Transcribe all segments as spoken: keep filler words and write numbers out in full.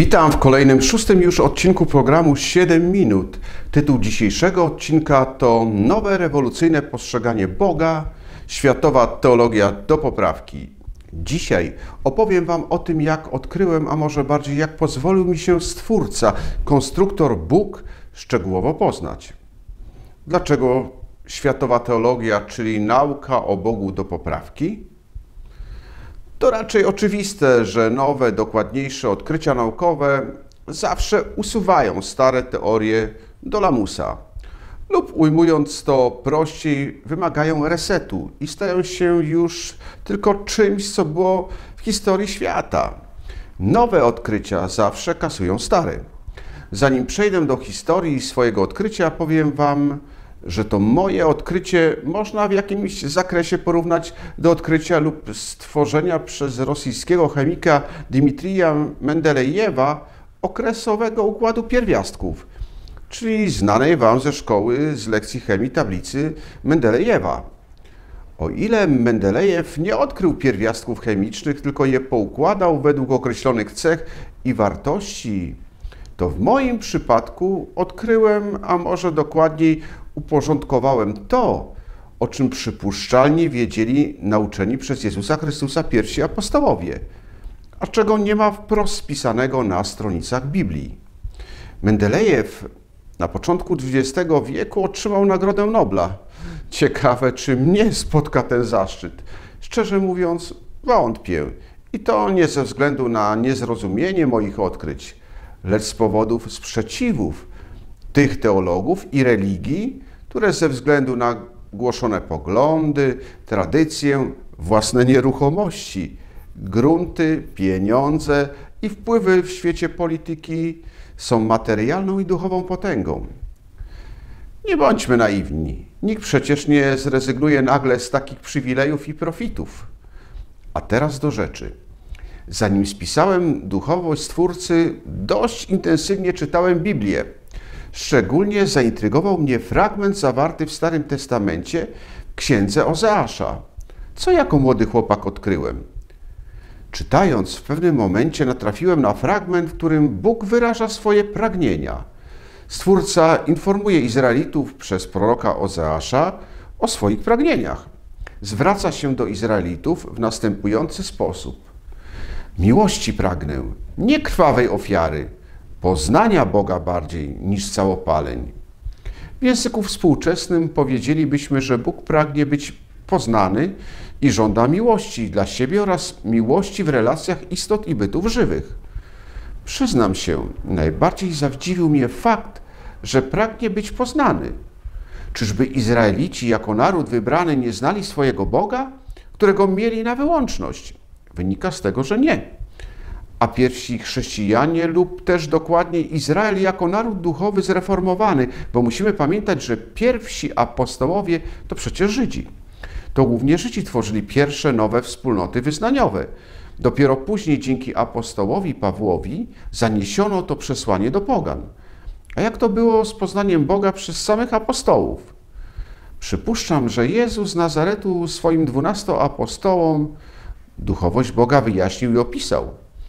Witam w kolejnym, szóstym już odcinku programu siedem minut. Tytuł dzisiejszego odcinka to Nowe rewolucyjne postrzeganie Boga, światowa teologia do poprawki. Dzisiaj opowiem Wam o tym, jak odkryłem, a może bardziej jak pozwolił mi się Stwórca, konstruktor Bóg, szczegółowo poznać. Dlaczego światowa teologia, czyli nauka o Bogu do poprawki? To raczej oczywiste, że nowe, dokładniejsze odkrycia naukowe zawsze usuwają stare teorie do lamusa. Lub ujmując to prościej, wymagają resetu i stają się już tylko czymś, co było w historii świata. Nowe odkrycia zawsze kasują stare. Zanim przejdę do historii swojego odkrycia, powiem Wam, że to moje odkrycie można w jakimś zakresie porównać do odkrycia lub stworzenia przez rosyjskiego chemika Dmitrija Mendelejewa okresowego układu pierwiastków, czyli znanej Wam ze szkoły z lekcji chemii tablicy Mendelejewa. O ile Mendelejew nie odkrył pierwiastków chemicznych, tylko je poukładał według określonych cech i wartości, to w moim przypadku odkryłem, a może dokładniej uporządkowałem to, o czym przypuszczalnie wiedzieli nauczeni przez Jezusa Chrystusa pierwsi apostołowie, a czego nie ma wprost spisanego na stronicach Biblii. Mendelejew na początku dwudziestego wieku otrzymał Nagrodę Nobla. Ciekawe, czy mnie spotka ten zaszczyt. Szczerze mówiąc, wątpię. I to nie ze względu na niezrozumienie moich odkryć, lecz z powodów sprzeciwów tych teologów i religii, które ze względu na głoszone poglądy, tradycję, własne nieruchomości, grunty, pieniądze i wpływy w świecie polityki są materialną i duchową potęgą. Nie bądźmy naiwni. Nikt przecież nie zrezygnuje nagle z takich przywilejów i profitów. A teraz do rzeczy. Zanim spisałem duchowość Stwórcy, dość intensywnie czytałem Biblię. Szczególnie zaintrygował mnie fragment zawarty w Starym Testamencie w księdze Ozeasza, co jako młody chłopak odkryłem. Czytając, w pewnym momencie natrafiłem na fragment, w którym Bóg wyraża swoje pragnienia. Stwórca informuje Izraelitów przez proroka Ozeasza o swoich pragnieniach. Zwraca się do Izraelitów w następujący sposób. Miłości pragnę, nie krwawej ofiary, poznania Boga bardziej niż całopaleń. W języku współczesnym powiedzielibyśmy, że Bóg pragnie być poznany i żąda miłości dla siebie oraz miłości w relacjach istot i bytów żywych. Przyznam się, najbardziej zawdziwił mnie fakt, że pragnie być poznany. Czyżby Izraelici jako naród wybrany nie znali swojego Boga, którego mieli na wyłączność? Wynika z tego, że nie. A pierwsi chrześcijanie lub też dokładniej Izrael jako naród duchowy zreformowany, bo musimy pamiętać, że pierwsi apostołowie to przecież Żydzi. To głównie Żydzi tworzyli pierwsze nowe wspólnoty wyznaniowe. Dopiero później dzięki apostołowi Pawłowi zaniesiono to przesłanie do pogan. A jak to było z poznaniem Boga przez samych apostołów? Przypuszczam, że Jezus z Nazaretu swoim dwunastu apostołom duchowość Boga wyjaśnił i opisał.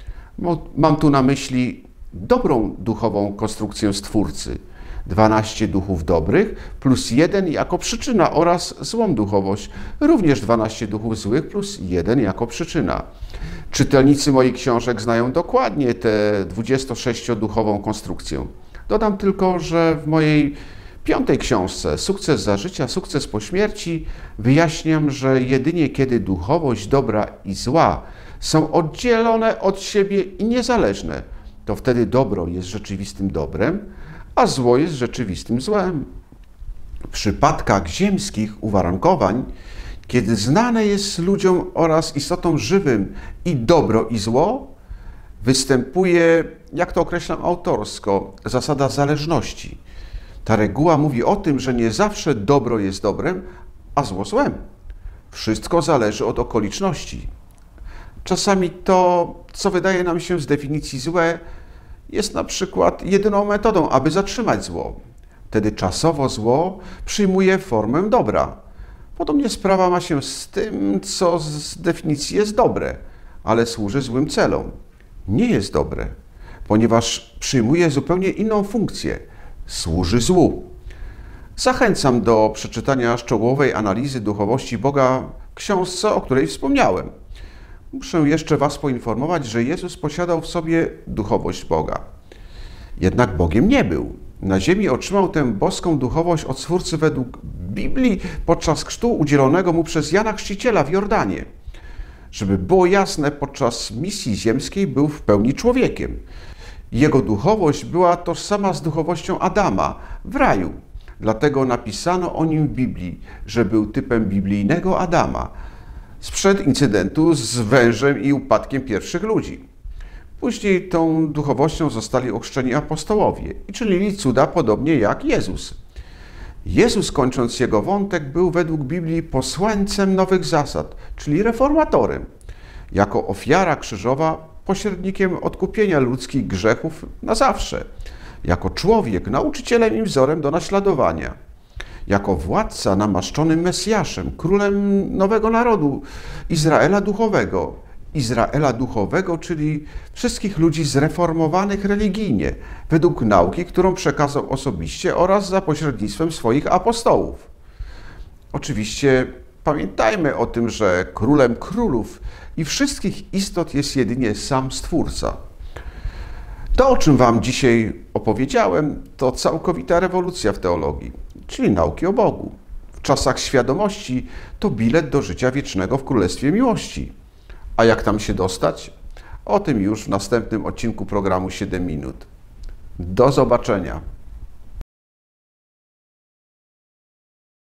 Mam tu na myśli dobrą duchową konstrukcję Stwórcy, dwanaście duchów dobrych plus jeden jako przyczyna oraz złą duchowość, również dwanaście duchów złych plus jeden jako przyczyna. Czytelnicy moich książek znają dokładnie tę dwudziestosześcioduchową konstrukcję. Dodam tylko, że w mojej piątej książce Sukces za życia, sukces po śmierci wyjaśniam, że jedynie kiedy duchowość dobra i zła są oddzielone od siebie i niezależne, to wtedy dobro jest rzeczywistym dobrem, a zło jest rzeczywistym złem. W przypadkach ziemskich uwarunkowań, kiedy znane jest ludziom oraz istotom żywym i dobro i zło, występuje, jak to określam autorsko, zasada zależności. Ta reguła mówi o tym, że nie zawsze dobro jest dobrem, a zło złem. Wszystko zależy od okoliczności. Czasami to, co wydaje nam się z definicji złe, jest na przykład jedyną metodą, aby zatrzymać zło. Wtedy czasowo zło przyjmuje formę dobra. Podobnie sprawa ma się z tym, co z definicji jest dobre, ale służy złym celom. Nie jest dobre. ponieważ przyjmuje zupełnie inną funkcję. Służy złu. Zachęcam do przeczytania szczegółowej analizy duchowości Boga w książce, o której wspomniałem. Muszę jeszcze Was poinformować, że Jezus posiadał w sobie duchowość Boga. Jednak Bogiem nie był. Na ziemi otrzymał tę boską duchowość od Stwórcy według Biblii podczas chrztu udzielonego mu przez Jana Chrzciciela w Jordanie. Żeby było jasne, podczas misji ziemskiej był w pełni człowiekiem. Jego duchowość była tożsama z duchowością Adama w raju. Dlatego napisano o nim w Biblii, że był typem biblijnego Adama sprzed incydentu z wężem i upadkiem pierwszych ludzi. Później tą duchowością zostali ochrzczeni apostołowie i czynili cuda podobnie jak Jezus. Jezus, kończąc jego wątek, był według Biblii posłańcem nowych zasad, czyli reformatorem. Jako ofiara krzyżowa pośrednikiem odkupienia ludzkich grzechów na zawsze. Jako człowiek nauczycielem i wzorem do naśladowania. Jako władca namaszczony Mesjaszem, królem nowego narodu, Izraela duchowego. Izraela duchowego, czyli wszystkich ludzi zreformowanych religijnie, według nauki, którą przekazał osobiście oraz za pośrednictwem swoich apostołów. Oczywiście pamiętajmy o tym, że królem królów i wszystkich istot jest jedynie sam Stwórca. To, o czym Wam dzisiaj opowiedziałem, to całkowita rewolucja w teologii, czyli nauki o Bogu. W czasach świadomości to bilet do życia wiecznego w Królestwie Miłości. A jak tam się dostać? O tym już w następnym odcinku programu siedem minut. Do zobaczenia.